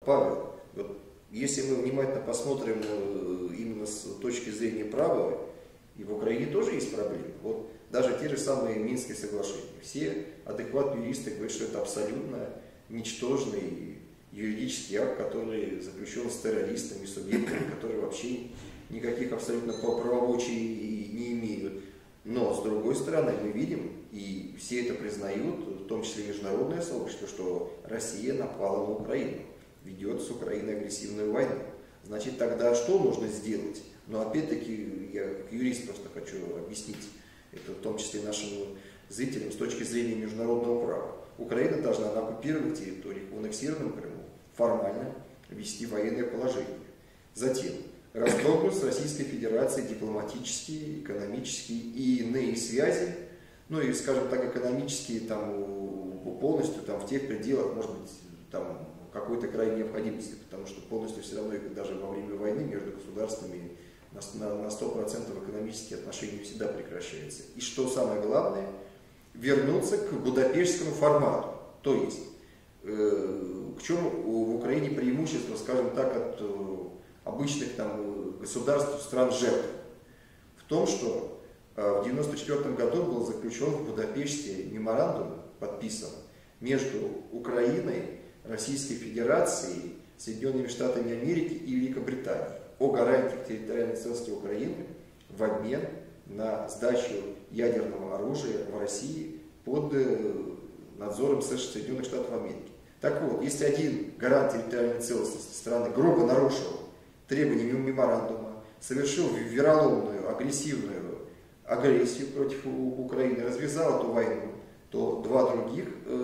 Павел, вот, если мы внимательно посмотрим именно с точки зрения права, и в Украине тоже есть проблемы. Вот даже те же самые Минские соглашения. Все адекватные юристы говорят, что это абсолютно ничтожный юридический акт, который заключен с террористами, субъектами, которые вообще никаких абсолютно правомочий не имеют. Но, с другой стороны, мы видим, и все это признают, в том числе международное сообщество, что Россия напала на Украину, ведет с Украиной агрессивную войну. Значит, тогда что нужно сделать? Но опять-таки, я как юрист просто хочу объяснить, это в том числе нашим зрителям, с точки зрения международного права. Украина должна на оккупированной территории, в аннексированном Крыму, формально ввести военное положение. Затем расторгнуть с Российской Федерацией дипломатические, экономические и иные связи, ну и, скажем так, экономические там, полностью там, в тех пределах, может быть, там, какой-то крайней необходимости, потому что полностью все равно даже во время войны между государствами на 100% экономические отношения всегда прекращаются. И что самое главное, вернуться к Будапештскому формату. То есть, в чем в Украине преимущество, скажем так, от обычных там, государств, стран жертв? В том, что в 1994 году был заключен в Будапеште меморандум, подписан между Украиной, Российской Федерацией, Соединенными Штатами Америки и Великобританией о гарантиях территориальной целостности Украины в обмен на сдачу ядерного оружия в России под надзором Соединенных Штатов Америки. Так вот, если один гарант территориальной целостности страны грубо нарушил требования меморандума, совершил вероломную, агрессивную агрессию против Украины, развязал эту войну, то два других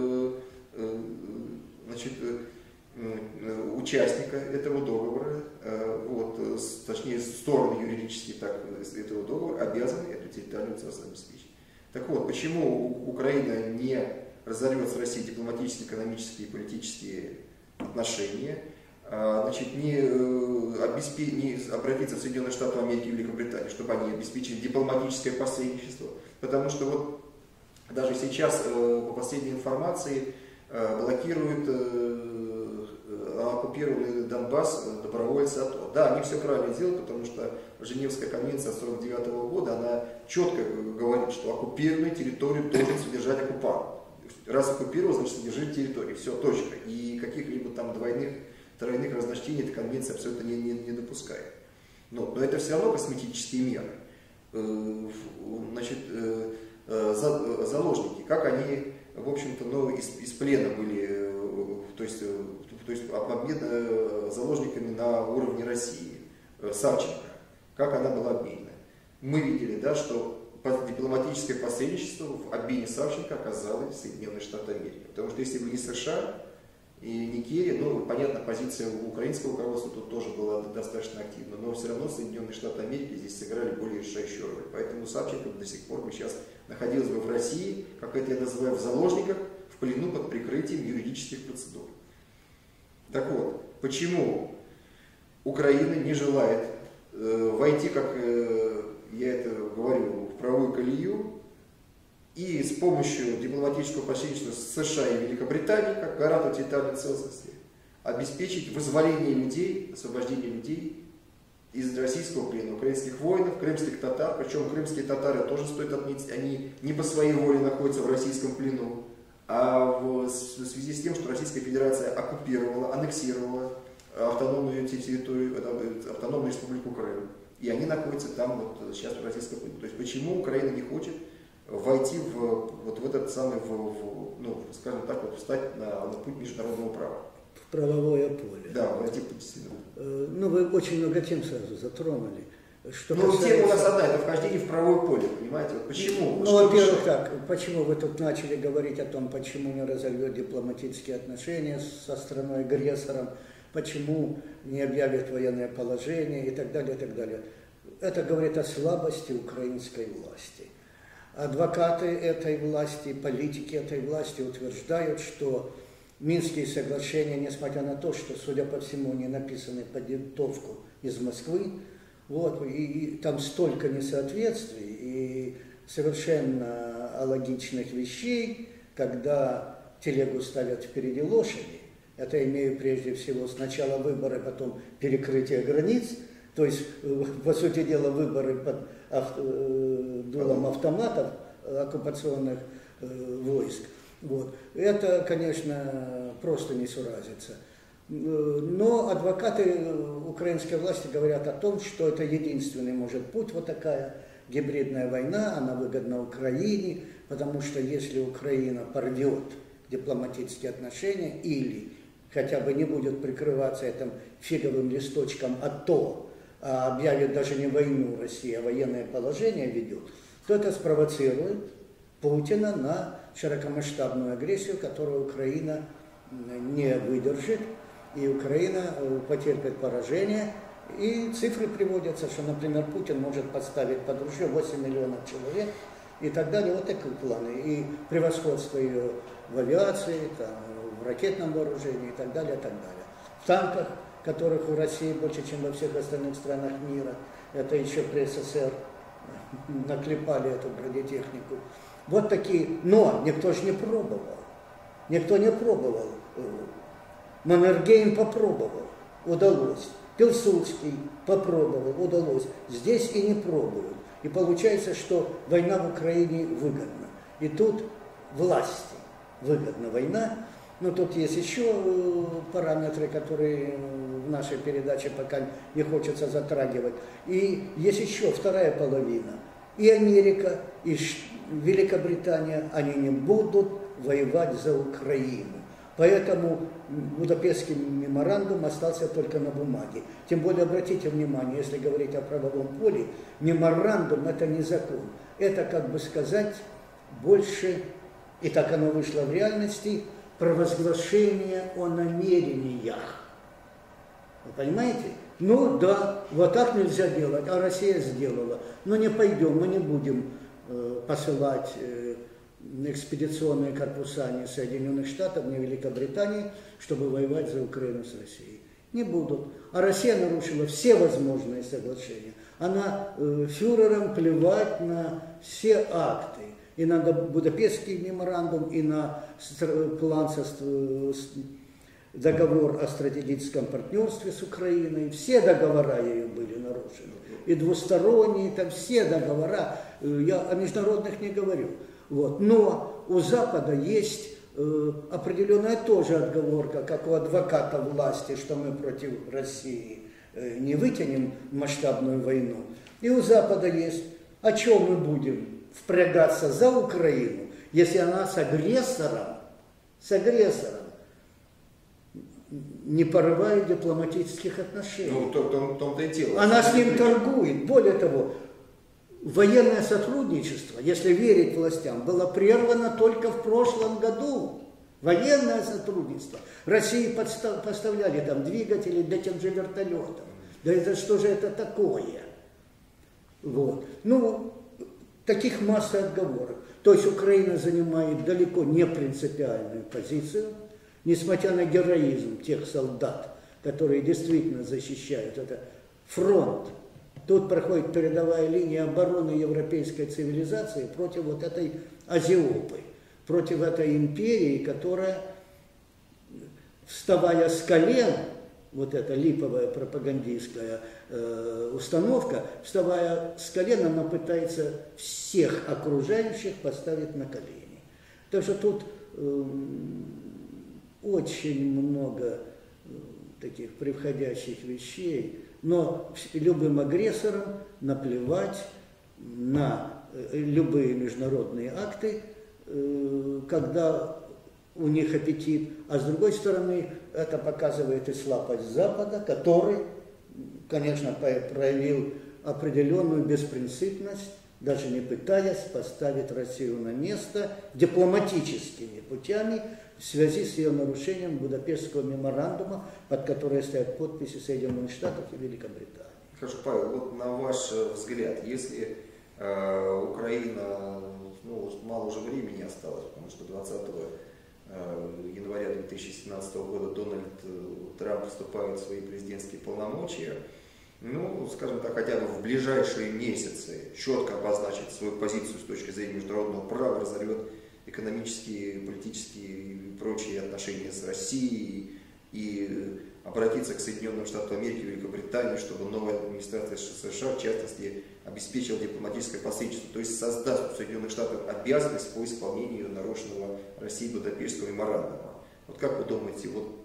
участника этого договора, точнее стороны юридические этого договора обязаны эту территориальную целостность обеспечить. Так вот, почему Украина не разорвет с Россией дипломатические, экономические и политические отношения, не обратиться в Соединенные Штаты Америки и Великобританию, чтобы они обеспечили дипломатическое посредничество? Потому что вот даже сейчас, по последней информации, блокируют оккупированный Донбасс добровольцы АТО. Да, они все правильно делают, потому что Женевская конвенция 1949 года, она четко говорит, что оккупированную территорию должен содержать оккупант. Раз оккупировал, значит содержит территорию. Все, точка. И каких-либо там двойных, тройных разночтений эта конвенция абсолютно не допускает. Но это все равно косметические меры. Заложники, как они, в общем-то, из плена были, то есть обмен заложниками на уровне России, Савченко, как она была обменена. Мы видели, да, что дипломатическое посредничество в обмене Савченко оказалось Соединенные Штаты Америки. Потому что если бы не США и не Керри, понятно, позиция украинского руководства тут тоже была достаточно активна, но все равно Соединенные Штаты Америки здесь сыграли более решающую роль. Поэтому Савченко до сих пор бы сейчас находилась бы в России, как это я называю, в заложниках, в плену под прикрытием юридических процедур. Так вот, почему Украина не желает войти, как я это говорю, в правовую колею и с помощью дипломатического посредничества с США и Великобритании, как гаранта территориальной целостности, обеспечить вызволение людей, освобождение людей из российского плена, украинских воинов, крымских татар, причем крымские татары тоже стоит отметить, они не по своей воле находятся в российском плену, а в связи с тем, что Российская Федерация оккупировала, аннексировала автономную территорию, автономную республику Крым. И они находятся там вот сейчас в российском плену. То есть почему Украина не хочет войти в этот самый, скажем так, встать на путь международного права? В правовое поле. Да, войти в путь действительно. Вы очень много тем сразу затронули. Тема у нас одна, это вхождение в правовое поле, понимаете? Вот почему? Во-первых, почему вы тут начали говорить о том, почему не разорвет дипломатические отношения со страной-агрессором, почему не объявит военное положение и так далее, и так далее. Это говорит о слабости украинской власти. Адвокаты этой власти, политики этой власти утверждают, что Минские соглашения, несмотря на то, что, судя по всему, не написаны под диктовку из Москвы, и там столько несоответствий и совершенно алогичных вещей, когда телегу ставят впереди лошади, Это имею прежде всего сначала выборы, потом перекрытие границ, то есть, по сути дела, выборы под дулом автоматов оккупационных войск. Вот. Это, конечно, просто несуразица. Но адвокаты украинской власти говорят о том, что это единственный, может, путь, вот такая гибридная война, она выгодна Украине, потому что если Украина порвет дипломатические отношения или хотя бы не будет прикрываться этим фиговым листочком АТО, а объявит даже не войну России, а военное положение ведет, то это спровоцирует Путина на широкомасштабную агрессию, которую Украина не выдержит, и Украина потерпит поражение. И цифры приводятся, что, например, Путин может подставить под ружье 8 миллионов человек и так далее. Вот такие планы. И превосходство ее в авиации, там, в ракетном вооружении и так далее, и так далее. В танках, которых у России больше, чем во всех остальных странах мира. Это еще при СССР наклепали эту бронетехнику. Вот такие. Но никто же не пробовал. Никто не пробовал. Маннергейм попробовал. Удалось. Пилсудский попробовал, удалось. Здесь и не пробуют. И получается, что война в Украине выгодна. И тут власти выгодна война. Но тут есть еще параметры, которые в нашей передаче пока не хочется затрагивать. И есть еще вторая половина. И Америка, и Великобритания, они не будут воевать за Украину. Поэтому Будапештский меморандум остался только на бумаге. Тем более, обратите внимание, если говорить о правовом поле, меморандум – это не закон. Это, как бы сказать, больше, и так оно вышло в реальности, провозглашение о намерениях. Вы понимаете? Ну да, вот так нельзя делать, а Россия сделала. Но не пойдем, мы не будем посылать экспедиционные корпуса ни Соединенных Штатов, ни Великобритании, чтобы воевать за Украину с Россией. Не будут. А Россия нарушила все возможные соглашения. Она фюрерам плевать на все акты. И на Будапештский меморандум, и на план договор о стратегическом партнерстве с Украиной. Все договора ее были нарушены. И двусторонние, там все договора. Я о международных не говорю. Вот. Но у Запада есть определенная тоже отговорка, как у адвоката власти, что мы против России не вытянем масштабную войну. И у Запада есть, о чем мы будем впрягаться за Украину, если она с агрессором не порывает дипломатических отношений. Ну, том-то и дело. Она с ним торгует. Более того, военное сотрудничество, если верить властям, было прервано только в прошлом году. Военное сотрудничество. России поставляли там двигатели для тех же вертолетов. Да это что же это такое? Вот. Ну, таких масса отговорок. То есть Украина занимает далеко не принципиальную позицию, несмотря на героизм тех солдат, которые действительно защищают это фронт. Тут проходит передовая линия обороны европейской цивилизации против вот этой Азиопы, против этой империи, которая, вставая с колен, вот эта липовая пропагандистская установка, вставая с колен, она пытается всех окружающих поставить на колени. Так что тут очень много таких превходящих вещей, но любым агрессорам наплевать на любые международные акты, когда у них аппетит, а с другой стороны это показывает и слабость Запада, который, конечно, проявил определенную беспринципность, даже не пытаясь поставить Россию на место дипломатическими путями в связи с ее нарушением Будапештского меморандума, под который стоят подписи Соединенных Штатов и Великобритании. Хорошо, Павел, вот на ваш взгляд, если Украина, ну, мало уже времени осталось, потому что 20 января 2017 года Дональд Трамп вступает в свои президентские полномочия, ну, скажем так, хотя бы в ближайшие месяцы четко обозначить свою позицию с точки зрения международного права, разорвет экономические, политические и прочие отношения с Россией, и обратиться к Соединенным Штатам Америки и Великобритании, чтобы новая администрация США, в частности, обеспечила дипломатическое посредничество, то есть создаст у Соединенных Штатов обязанность по исполнению нарушенного Россией Будапештского меморандума. Вот как вы думаете, вот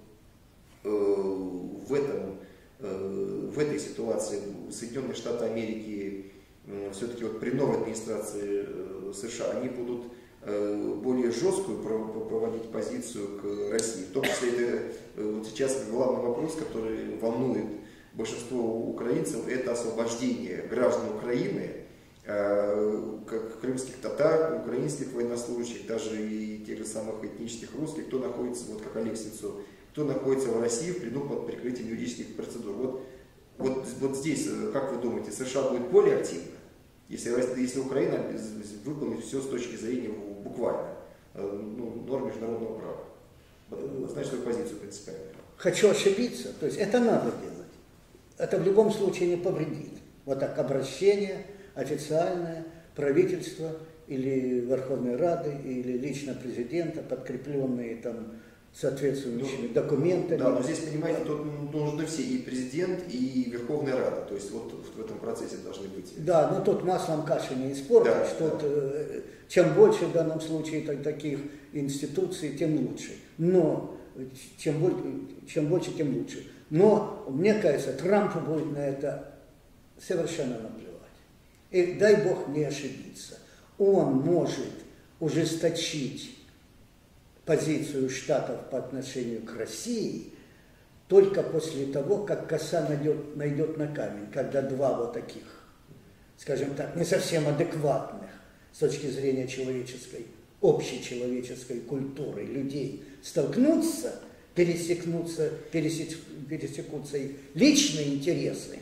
в этой ситуации Соединенные Штаты Америки все-таки вот при новой администрации США они будут более жесткую проводить позицию к России? В том числе это вот сейчас главный вопрос, который волнует большинство украинцев, это освобождение граждан Украины, как крымских татар, украинских военнослужащих, даже и тех же самых этнических русских, кто находится, вот как Олег Сенцов, кто находится в России в плену под прикрытием юридических процедур. Вот здесь, как вы думаете, США будет более активно, если Украина выполнит все с точки зрения буквально норм международного права? Значит, свою позицию принципиально. Хочу ошибиться, то есть это надо делать. Это в любом случае не повредит. Вот так обращение официальное, правительство или Верховной Рады, или лично президента, подкрепленные там соответствующими документами. Да, но здесь, понимаете, тут нужны все, и президент, и Верховная Рада. То есть вот в этом процессе должны быть. Да, но тут маслом каши не испортишь. Да. Чем больше в данном случае таких институций, тем лучше. Но чем больше, тем лучше. Но, мне кажется, Трампу будет на это совершенно наплевать. И дай Бог не ошибиться. Он может ужесточить позицию Штатов по отношению к России только после того, как коса найдет на камень, когда два вот таких, скажем так, не совсем адекватных с точки зрения человеческой, общечеловеческой культуры людей столкнутся, пересекутся и личные интересы,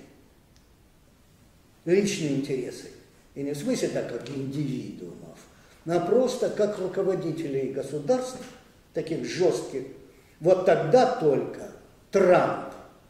и не в смысле так, как индивидуумов, а просто как руководителей государств, таких жестких, вот тогда только Трамп,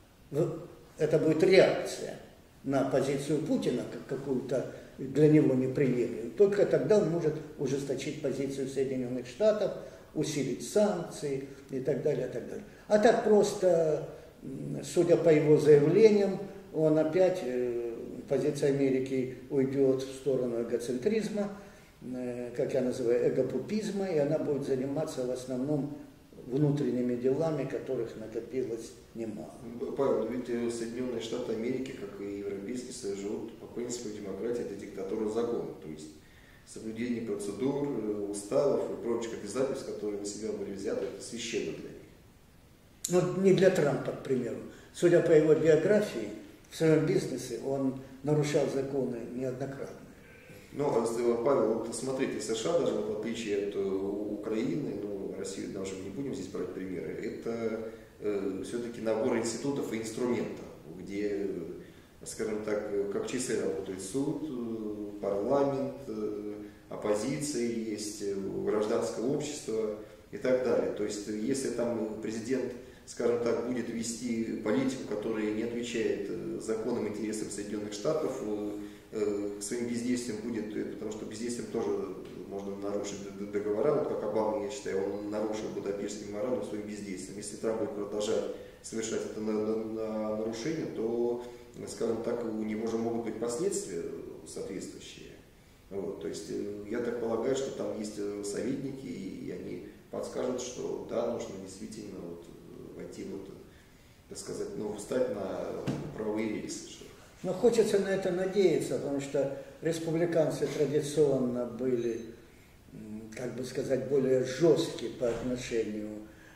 это будет реакция на позицию Путина, как какую-то для него неприемлемую, только тогда он может ужесточить позицию Соединенных Штатов, усилить санкции и так далее, и так далее. А так просто, судя по его заявлениям, он опять, позиция Америки уйдет в сторону эгоцентризма, как я называю, эгопупизма, и она будет заниматься в основном внутренними делами, которых накопилось немало. Павел, ведь Соединенные Штаты Америки, как и Европейский Союз, живут по принципу демократии, это диктатура закона. То есть соблюдение процедур, уставов и прочих обязательств, которые на себя были взяты, это священно для них. Ну, не для Трампа, к примеру. Судя по его биографии, в своем бизнесе он нарушал законы неоднократно. Ну, Павел, вот смотрите, США даже в отличие от Украины, Россию даже не будем здесь брать примеры, это все-таки набор институтов и инструментов, где, скажем так, как часы работает суд, парламент, оппозиция есть, гражданское общество и так далее. То есть, если там президент, скажем так, будет вести политику, которая не отвечает законным интересам Соединенных Штатов, своим бездействием будет, потому что бездействием тоже можно нарушить договора, вот как Обама, я считаю, он нарушил Будапештский меморандум своим бездействием. Если Трамп будет продолжать совершать это нарушение, то, скажем так, у него же могут быть последствия соответствующие. Вот, то есть я так полагаю, что там есть советники, и они подскажут, что да, нужно действительно войти, так сказать, встать на правовые рельсы. Но хочется на это надеяться, потому что республиканцы традиционно были, как бы сказать, более жесткие по отношению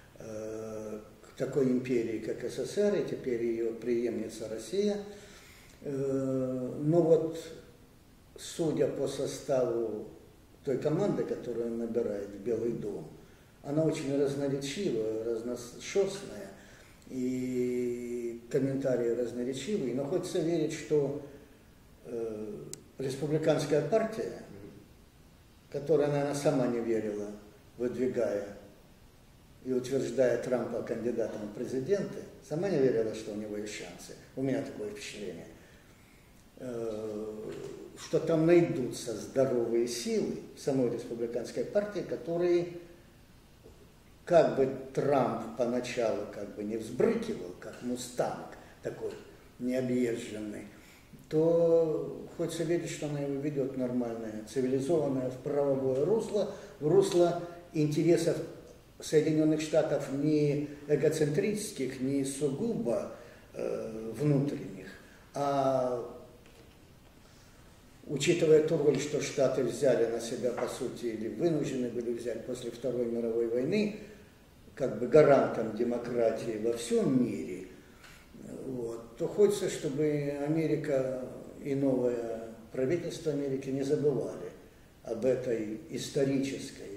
к такой империи, как СССР, и теперь ее преемница Россия. Но вот, судя по составу той команды, которую он набирает в Белый дом, она очень разноречивая, разношерстная, и комментарии разноречивые, но хочется верить, что республиканская партия, которая, наверное, сама не верила, выдвигая и утверждая Трампа кандидатом в президенты, сама не верила, что у него есть шансы. У меня такое впечатление. Что там найдутся здоровые силы в самой республиканской партии, которые как бы Трамп поначалу как бы не взбрыкивал, как мустанг такой необъезженный, то хочется верить, что она его ведет нормальное, цивилизованное, в правовое русло, в русло интересов Соединенных Штатов не эгоцентрических, не сугубо внутренних, а учитывая ту роль, что Штаты взяли на себя, по сути, или вынуждены были взять после Второй мировой войны, как бы гарантом демократии во всем мире, вот, то хочется, чтобы Америка и новое правительство Америки не забывали об этой исторической